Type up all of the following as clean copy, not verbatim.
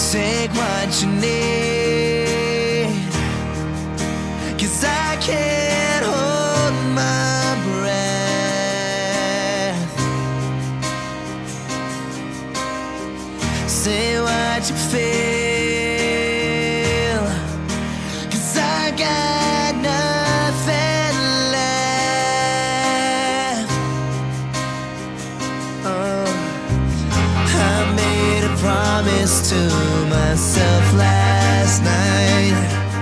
take what you need, 'cause I can't hold my breath. Say what you feel, 'cause I got nothing left. I made a promise to myself last night.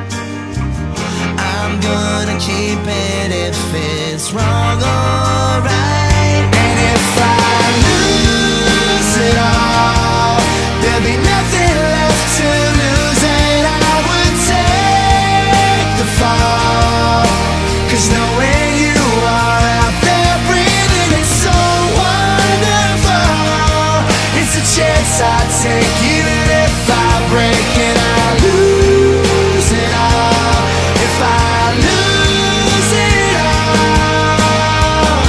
I'm gonna keep it if it's wrong or right. And if I lose it all, there'll be nothing left to lose, and I would take the fall. 'Cause knowing you are out there breathing, it's so wonderful. It's a chance I take, even if I break and I lose it all. If I lose it all,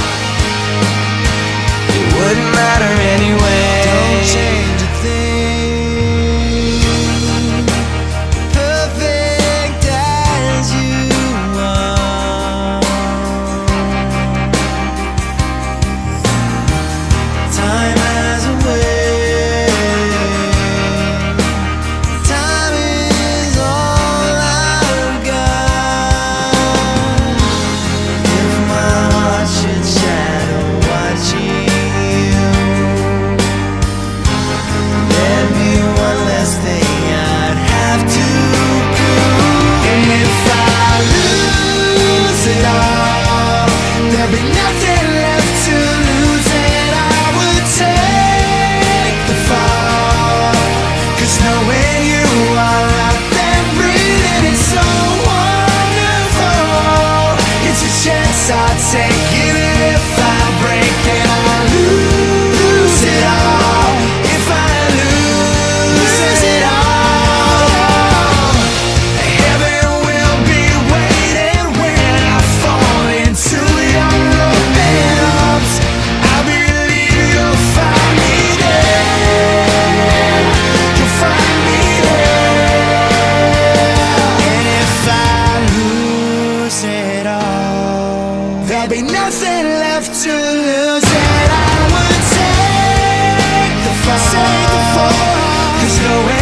it wouldn't matter anyway. Don't change a thing, perfect as you are. Time has a way, time is all I've got. If my heart should shadow watching you, there'd be one less thing I'd have to prove. And if I lose it all, there'll be nothing left to lose, and I would take the fall. 'Cause knowing you are out there breathing, it's so wonderful. It's a chance I'll take, even if I break and I lose it all. If I lose it all, heaven will be waiting when I fall into your open arms. I believe you'll find me there. You'll find me there. And if I lose it all, there'll be nothing left to lose, and I would take the fall. 'Cause knowing